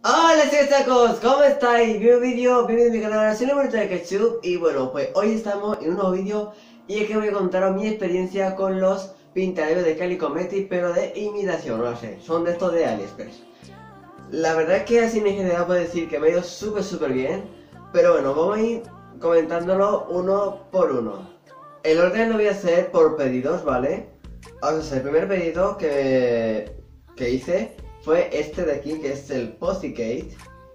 Hola chicos, ¿cómo estáis? Bienvenidos a mi canal, soy Humberto de Ketchup. Y bueno, pues hoy estamos en un nuevo vídeo. Y es que voy a contaros mi experiencia con los pintalabios de Kylie Cosmetics, pero de imitación, no sé, son de estos de AliExpress. La verdad es que así en general puedo decir que me ha ido súper bien. Pero bueno, vamos a ir comentándolo uno por uno. El orden lo voy a hacer por pedidos, ¿vale? Vamos a hacer el primer pedido que hice fue este de aquí, que es el Pussycat.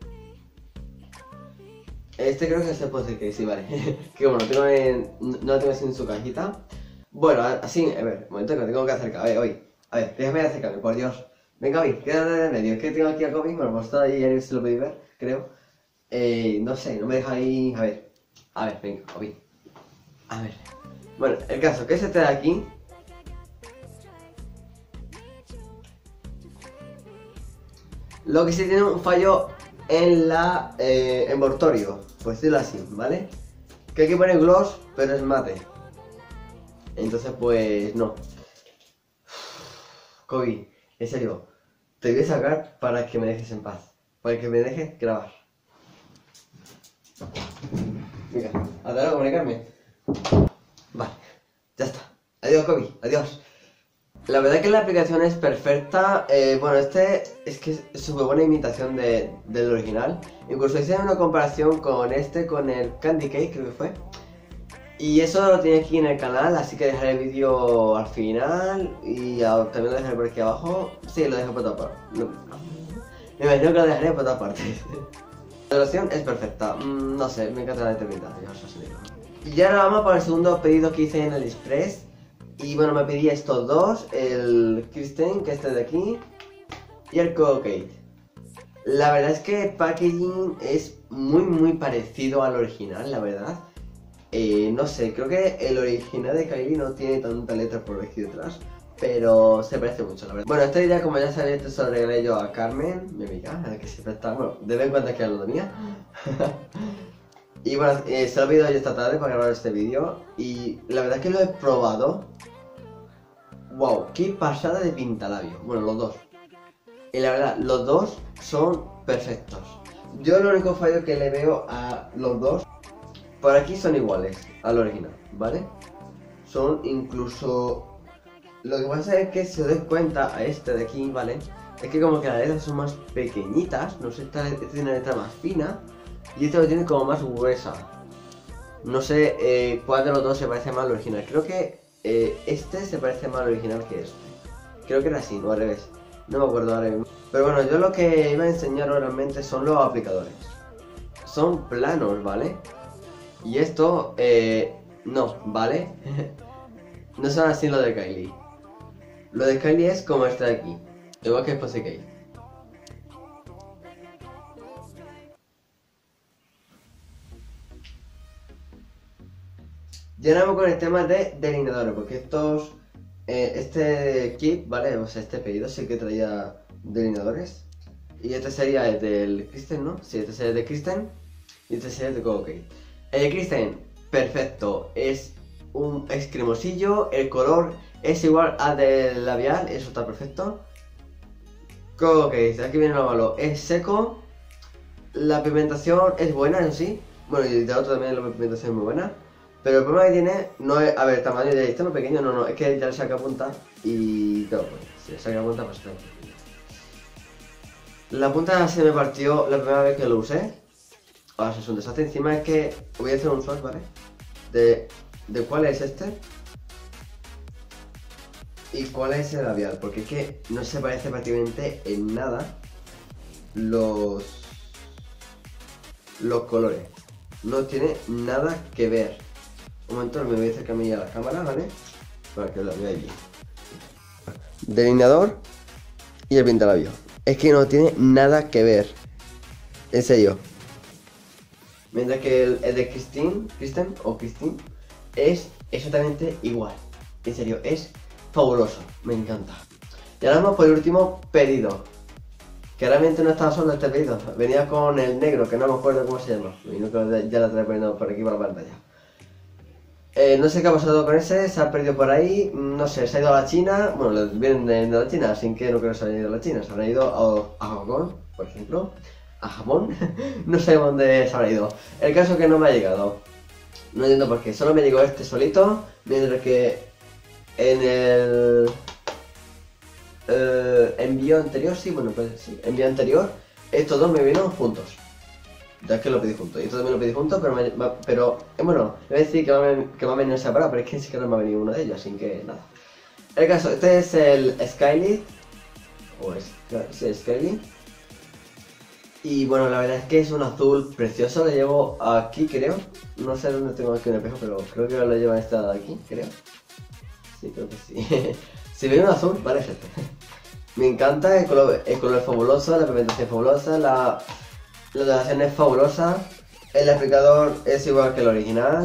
Este creo que es el Pussycat, sí, vale. Que bueno, no lo tengo así en su cajita. Bueno, así, a ver, un momento que me tengo que acercar. A ver, déjame acercarme, por Dios. Venga, Obi, quédate de medio. Es que tengo aquí a Kobe, bueno, pues está ahí, ya se lo podéis ver, creo. No sé, no me deja ahí. A ver, venga, Obi. A ver. Bueno, el caso, que es este de aquí. Lo que sí tiene un fallo en la envoltorio, pues decirlo así, ¿vale? Que aquí pone gloss, pero es mate. Entonces pues no. Kobe, en serio, te voy a sacar para que me dejes en paz. Para que me dejes grabar. Venga, hasta luego, comunicarme. Vale, ya está. Adiós, Kobe, adiós. La verdad que la aplicación es perfecta. Bueno, este es que es súper buena imitación del original. Incluso hice una comparación con con el Candy Cake, creo que fue. Y eso lo tiene aquí en el canal, así que dejaré el vídeo al final. Y también lo dejaré por aquí abajo. Sí, lo dejo por todas partes. Me imagino que lo dejaré por todas partes. La relación es perfecta. No sé, me encanta la eternidad. Y ahora vamos para el segundo pedido que hice en AliExpress. Y bueno, me pedí estos dos, el Kristen, que es este de aquí, y el Colgate. La verdad es que el packaging es muy parecido al original, la verdad. No sé, creo que el original de Kylie no tiene tanta letra por aquí detrás, pero se parece mucho, la verdad. Bueno, este día, como ya sabéis, este se lo regalé yo a Carmen, mi amiga, a la que siempre está, bueno, de vez en cuando es que hablo de mía. Y bueno, se lo he pedido yo esta tarde para grabar este vídeo, y la verdad es que lo he probado. Wow, qué pasada de pintalabio. Bueno, los dos. Y la verdad, los dos son perfectos. Yo lo único fallo que le veo a los dos, por aquí son iguales al original, ¿vale? Son incluso... Lo que pasa es que si os dais cuenta a este de aquí, ¿vale? Es que como que las letras son más pequeñitas. No sé, este tiene una letra más fina y este lo tiene como más gruesa. No sé cuál de los dos se parece más al original. Creo que este se parece más al original que este. Creo que era así, o al revés. No me acuerdo ahora mismo. Pero bueno, yo lo que iba a enseñar realmente son los aplicadores. Son planos, ¿vale? Y esto, no, ¿vale? No son así los de Kylie. Lo de Kylie es como este de aquí. Igual que el Pussycat. Y ahora vamos con el tema de delineadores, porque este kit, ¿vale? O sea, este pedido sí que traía delineadores. Y este sería el del Kristen, ¿no? Sí, este sería el de Kristen. Y este sería el de Colgate. El de Kristen, perfecto. Es cremosillo, el color es igual al del labial, eso está perfecto. Colgate, aquí viene lo malo, es seco. La pigmentación es buena, eso sí. Bueno, y del otro también la pigmentación es muy buena. Pero el problema que tiene no es, a ver, el tamaño de este muy pequeño, no, es que ya le saca punta y claro, pues si le saca punta pues claro. La punta se me partió la primera vez que lo usé. Ahora es un desastre, encima es que voy a hacer un swatch, ¿vale? De cuál es este y cuál es el labial, porque es que no se parece prácticamente en nada los colores. No tiene nada que ver. Un momento, me voy a acercar a la cámara, ¿vale? Para que lo veáis bien. Delineador y el pintalabio. Es que no tiene nada que ver. En serio. Mientras que el de Kristen es exactamente igual. En serio, es fabuloso. Me encanta. Y ahora vamos por el último pedido. Que realmente no estaba solo este pedido. Venía con el negro, que no me acuerdo cómo se llama. Y no creo que ya lo trae poniendo por aquí por la pantalla. No sé qué ha pasado con ese, se ha perdido por ahí, no sé, se ha ido a la China, bueno, vienen de la China, así que no creo que se haya ido a la China, se habrán ido a Hong Kong, por ejemplo, a Japón. No sé dónde se habrá ido. El caso es que no me ha llegado. No entiendo por qué. Solo me llegó este solito. Mientras que en el envío anterior, sí, bueno, pues sí, envío anterior, estos dos me vinieron juntos. Ya es que lo pedí juntos. Y estos también lo pedí juntos, pero bueno, voy a decir que me ha venido separado, pero es que ni siquiera me ha venido uno de ellos, así que nada. El caso, este es el Skylit. Sí, Skylit. Y bueno, la verdad es que es un azul precioso, lo llevo aquí, creo. No sé dónde tengo aquí un espejo, pero creo que lo llevo en esta de aquí, creo. Sí, creo que sí. Si veo un azul, vale, es este. Me encanta, el color es fabuloso, la pigmentación es fabulosa, la donación es fabulosa. El aplicador es igual que el original.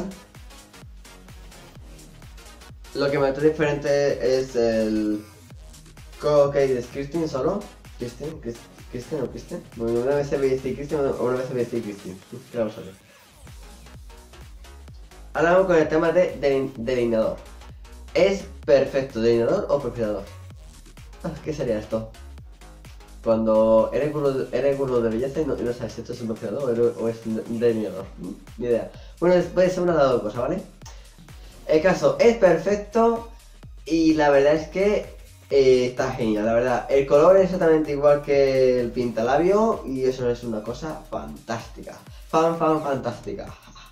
Lo que me hace diferente es el case de Christine solo. Christine o Christine. Bueno, una vez se ve decir Christine o una vez se ve decir Christine. ¿Qué vamos a ver? Ahora vamos con el tema de delineador. ¿Es perfecto delineador o perfilador? ¿Qué sería esto? Cuando eres gurú de belleza y no sabes si esto es un perfilador o es un delineador. Ni idea. Bueno, puede ser una de las dos cosas, ¿vale? El caso es perfecto y la verdad es que está genial, la verdad. El color es exactamente igual que el pintalabio y eso es una cosa fantástica. Fantástica.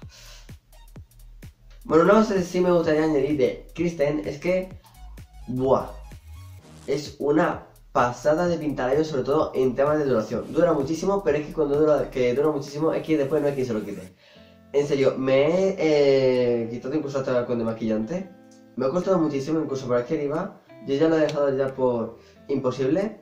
Bueno, no sé si me gustaría añadir de Kristen, es que... ¡buah! Es una pasada de pintalabio, sobre todo en temas de duración. Dura muchísimo, pero es que cuando dura muchísimo es que después no hay quien se lo quite. En serio, me he quitado incluso hasta con demaquillante. Me ha costado muchísimo, incluso por aquí arriba. Yo ya lo he dejado ya por imposible.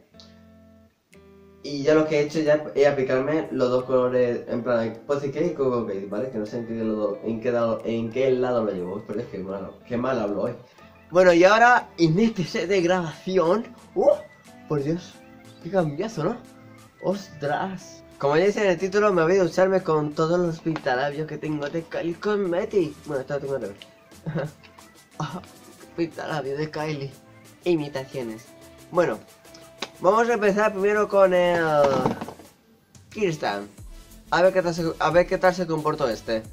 Y ya lo que he hecho ya es aplicarme los dos colores, en plan, Posy Cake y Coco Cake, ¿vale? Que no sé en qué lado lo llevo, pero es que qué mal hablo hoy. Bueno, y ahora, en este set de grabación... por Dios, qué cambiazo, ¿no? ¡Ostras! Como ya dice en el título, me voy a ducharme con todos los pintalabios que tengo de Kylie Cosmetics. Bueno, esto lo tengo que ver. Pintalabios de Kylie. Imitaciones. Bueno, vamos a empezar primero con el... Kirsten. A ver qué tal se comportó este.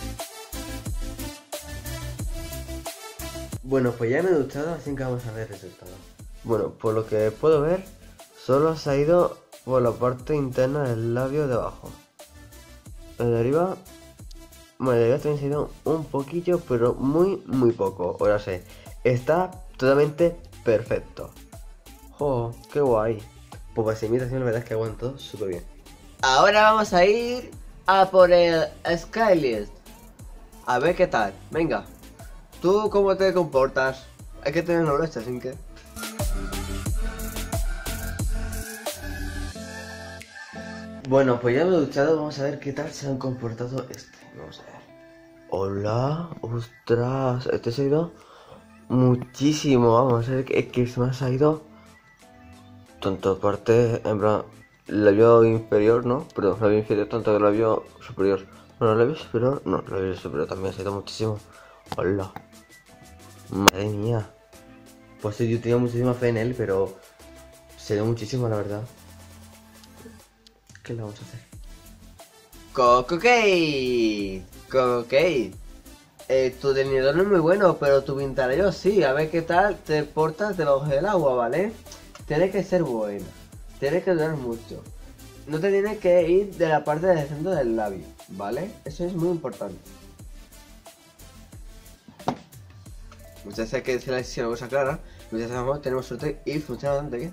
Bueno, pues ya me he duchado, así que vamos a ver el resultado. Bueno, por lo que puedo ver, solo se ha ido por la parte interna del labio de abajo. El de arriba, bueno, el de arriba también se ha ido un poquillo, pero muy poco. Ahora sé, está totalmente perfecto. ¡Oh, qué guay! Pues para esa imitación la verdad es que aguanto súper bien. Ahora vamos a ir a por el Skylist. A ver qué tal, venga. ¿Tú cómo te comportas? Hay que tenerlo hecho, sin que... Bueno, pues ya me he duchado, vamos a ver qué tal se han comportado este. Vamos a ver. Hola, ostras, este se ha ido muchísimo, vamos a ver que se me ha ido tanto parte, en plan, labio inferior, ¿no? Perdón, labio inferior, tanto el labio superior. Bueno, labio superior, no, labio superior también se ha ido muchísimo. Hola. Madre mía. Pues sí, yo tenía muchísima fe en él, pero se dio muchísimo, la verdad. ¿Qué le vamos a hacer? Coco Cake. Tu delineador no es muy bueno, pero tu pintalabio sí. A ver qué tal te portas debajo del agua, ¿vale? Tiene que ser buena. Tiene que durar mucho. No te tiene que ir de la parte del centro del labio, ¿vale? Eso es muy importante. Muchas veces hay que decir así una cosa clara. Muchas veces tenemos suerte y funciona bastante bien.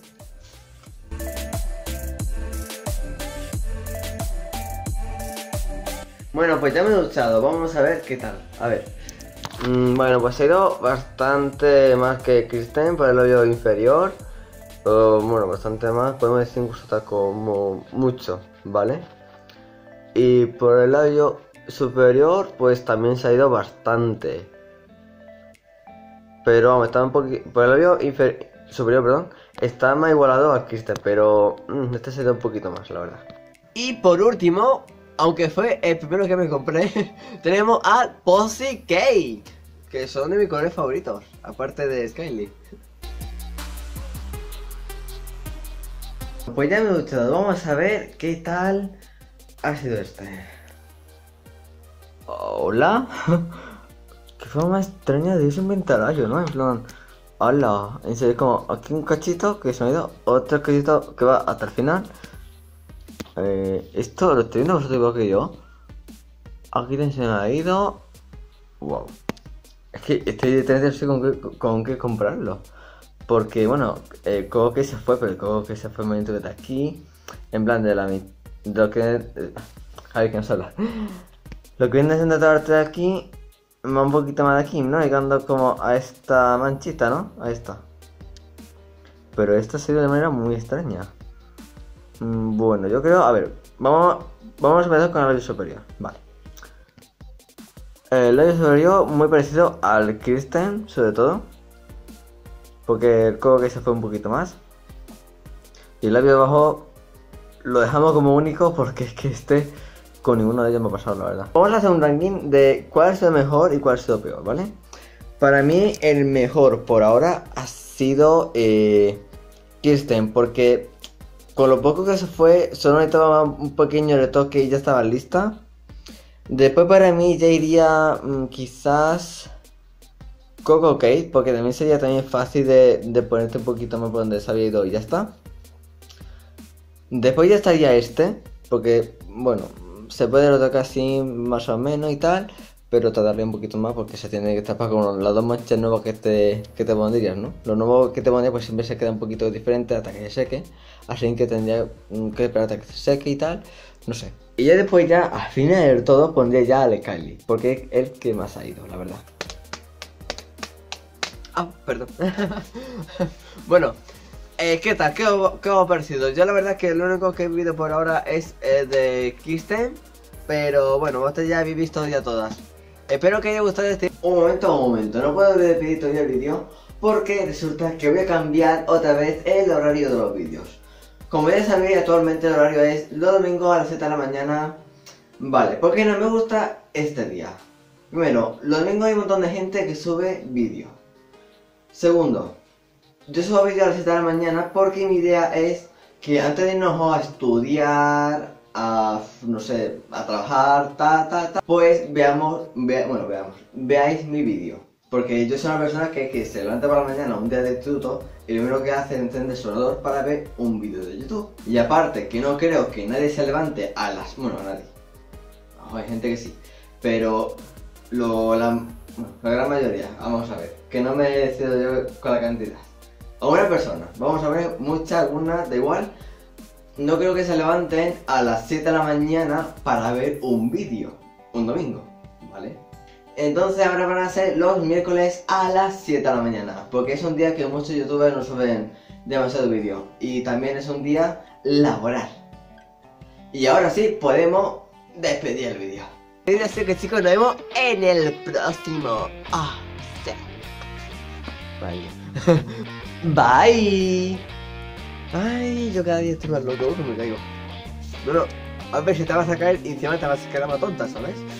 Bueno, pues ya me he duchado, vamos a ver qué tal. A ver. Bueno, pues he ido bastante más que Kristen por el labio inferior. Bueno, bastante más, podemos decir incluso hasta como mucho, ¿vale? Y por el labio superior, pues también se ha ido bastante. Pero vamos, está un poquito... Por el labio superior, perdón, está más igualado a Kristen, pero este se ha ido un poquito más, la verdad. Y por último, aunque fue el primero que me compré, tenemos al Posy Cake, que son de mis colores favoritos, aparte de Skyly. pues ya me he duchado. Vamos a ver qué tal ha sido este. Hola. Qué forma extraña de irse inventar yo, ¿no? En plan, hola. En serio, como aquí un cachito que se me ha ido, otro cachito que va hasta el final. Esto lo estoy viendo vosotros igual que yo. Aquí se me ha ido. Wow. Es que estoy de sé con qué comprarlo. Porque bueno, el coco que se fue, pero el coco que se fue el momento que está aquí. En plan de la mitad. Lo que. A ver, que nos habla. Lo que viene siendo esta parte de aquí. Va un poquito más de aquí, ¿no? Llegando como a esta manchita, ¿no? A esta. Pero esto se ve de manera muy extraña. Bueno, yo creo. A ver, vamos a empezar con el labio superior. Vale. El labio superior muy parecido al Kristen, sobre todo. Porque el coco que se fue un poquito más. Y el labio de abajo lo dejamos como único porque es que con ninguno de ellos me ha pasado, la verdad. Vamos a hacer un ranking de cuál ha sido mejor y cuál ha sido peor, ¿vale? Para mí el mejor por ahora ha sido Kristen, porque con lo poco que se fue solo necesitaba un pequeño retoque y ya estaba lista. Después para mí ya iría quizás Coco Kate, porque también sería también fácil de ponerte un poquito más por donde se había ido y ya está. Después ya estaría este, porque bueno, se puede retocar así más o menos y tal, pero tardaría un poquito más porque se tiene que tapar con las dos manchas nuevas que te pondrías, ¿no? Lo nuevo que te pondrías pues siempre se queda un poquito diferente hasta que se seque, así que tendría que esperar hasta que se seque y tal, no sé. Y ya después ya, al final de todo, pondría ya a Kylie, porque es el que más ha ido, la verdad. Ah, perdón. Bueno, ¿qué tal? ¿Qué os ha parecido? Yo la verdad que lo único que he vivido por ahora es de Kristen, pero bueno, vosotros ya habéis visto ya todas. Espero que haya gustado este... Un momento, no puedo despedir todavía el vídeo porque resulta que voy a cambiar otra vez el horario de los vídeos. Como ya sabéis, actualmente el horario es los domingos a las 7 de la mañana. Vale, porque no me gusta este día. Primero, los domingos hay un montón de gente que sube vídeos. Segundo, yo subo vídeos a las 7 de la mañana porque mi idea es que antes de irnos a estudiar, no sé, a trabajar, pues veáis mi vídeo. Porque yo soy una persona que se levanta por la mañana un día de instituto y lo primero que hace es encender su ordenador para ver un vídeo de YouTube. Y aparte, que no creo que nadie se levante a las... Bueno, nadie. Ojo, hay gente que sí. Pero la gran mayoría, vamos a ver, que no me decido yo con la cantidad. A una persona, vamos a ver, muchas, algunas, da igual. No creo que se levanten a las 7 de la mañana para ver un vídeo, un domingo, ¿vale? Entonces ahora van a ser los miércoles a las 7 de la mañana, porque es un día que muchos youtubers no suben demasiado vídeo. Y también es un día laboral. Y ahora sí, podemos despedir el vídeo. Así que chicos, nos vemos en el próximo. Sí. Bye. Bye. Ay, yo cada día estoy más loco, que me caigo. No, a ver si te vas a caer y encima te vas a quedar más tonta, ¿sabes?